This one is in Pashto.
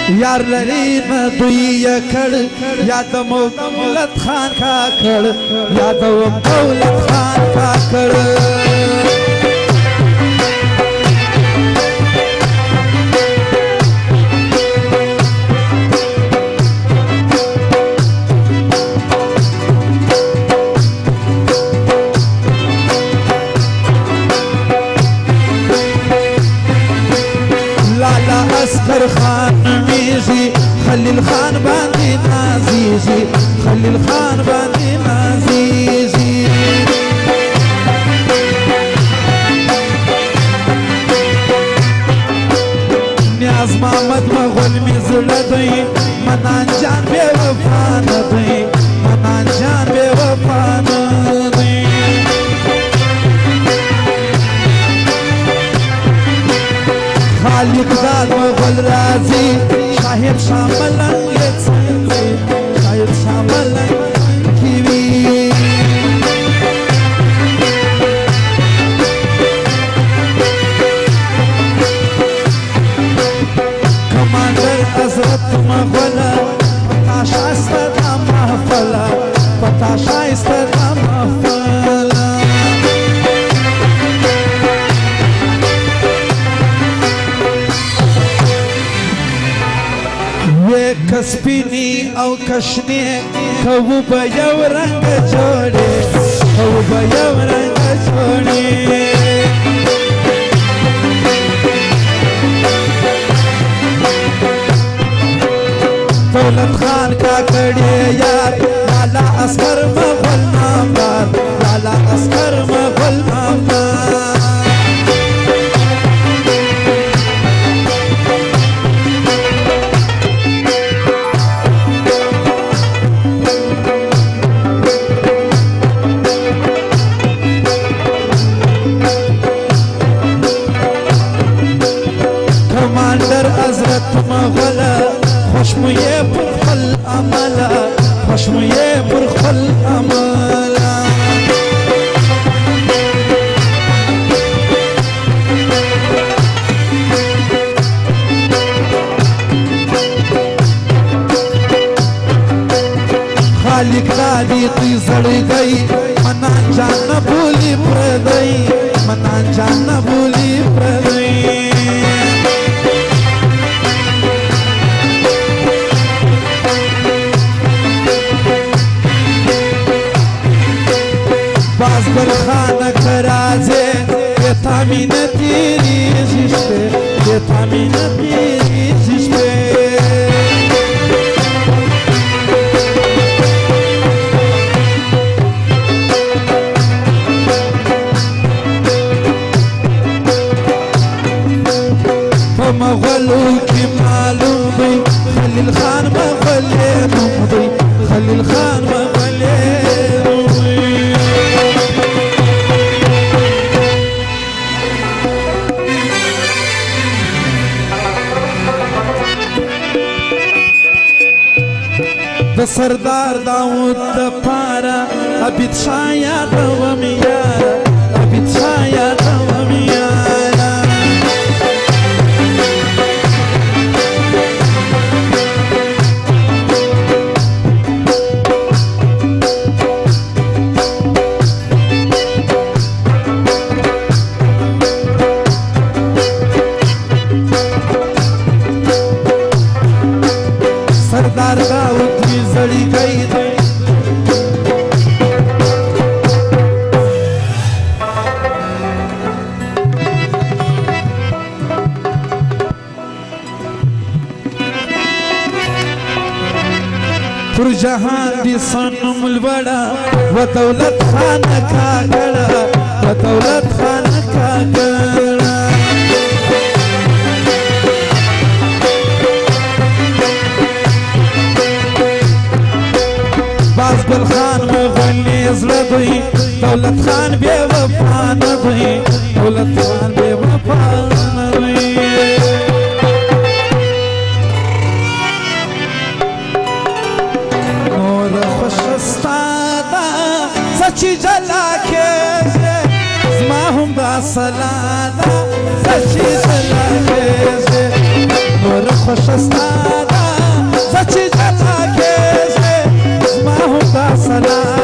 یار لري نه دوی یې کړ یادوم دولت خان کاکړ یادوم دولت خان کاکړ اصغر خان میزی خلیل خان باندې نازیزی خلیل خان باندې نازیزی نیاز محمد مغول می زړه دی منان جان بے وفا نه دی منان جان بے وفا نه دی خالق داد مغل رازی شاہب شاملن یہ سنگی شاہب شاملن کیوی کمانڈر حضرت مغل پتا شایستہ دا محفلہ پتا شایستہ دا محفلہ کسپینی او کشنی کوو با یو رنگ جوڑی کوو با یو رنگ جوڑی دولت خان کا کڑی یار لالا اصغر مغل نامدار لالا اصغر مغل نامدار خوشمویه پر خل عمله خوشمویه پر خل عمله خالق دادی تی زړګی منان جان نه بولی پردی منان جان نه بولی پردی بازگل خانه کرازه یه تامین تیری زیشته یه تامین تیری زیشته فمغلو کی معلوم بی خلیل خان مغلی نوم بی خلیل خان مغلی نوم بی د سردار داود د پاره عبید شاه یادوم یاره عبید شاه یادوم یاره سردار داود زړی گئی دی پر جهان دی سنم الوڑا و دولت خان کاکڑا و دولت خان کاکڑا بازگل خان مغلی زړه دوی دولت خان بے وفا نه دوی دولت خان بے وفا نه دوی نور خوشستا دا سچی جلا کېږي زما هم دا سلا دا سچی جلا کېږي نور خوشستا سلام